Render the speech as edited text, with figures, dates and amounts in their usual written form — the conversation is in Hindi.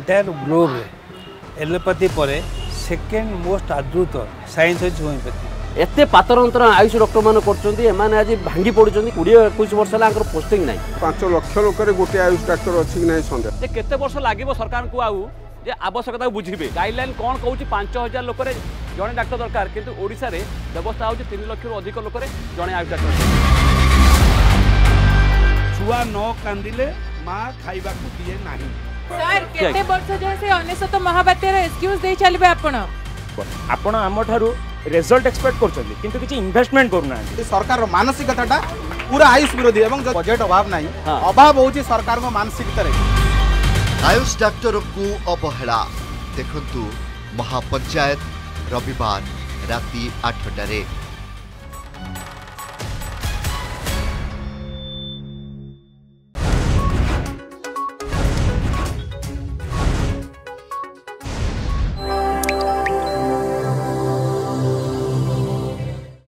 एंटायर ग्लोब रे एलोपैथी पर सेकेंड मोस्ट आदृत साइंस होची होमियोपैथी। एते पातर अंतर आयुष डॉक्टर मान करछन्ती एमाने आज भांगी पडुछन्ती 20-21 वर्ष ला आंकर पोस्टिंग नाही 5 लाख लोक रे गोटे आयुष डॉक्टर अछि कि नाही संदेह। जे केते वर्ष लागिवो सरकार को आउ जे आवश्यकता बुझिबे गाइडलाइन कोन कहूची 5000 लोक रे जने डॉक्टर दरकार किंतु ओडिसा रे व्यवस्था होची 3 लाख रु अधिक लोक रे जने आयुष डॉक्टर। छुआ न कांदिले मां खाइबा को दिए नाही। सर केते वर्ष जैसे अनेसत महाबात्यार एक्सक्यूज दे चलबे आपण आम ठारू रिजल्ट एक्सपेक्ट करछन्ती किंतु किछि इन्वेस्टमेंट करूना। सरकार मानसिकताटा पूरा आयुष विरोधी एवं जो बजेट अभाव नहीं अभाव होची सरकार को मानसिकता रे। आयुष डॉक्टर को अवहेला देखंतु महापंचायत रविवार राति 8 टारे।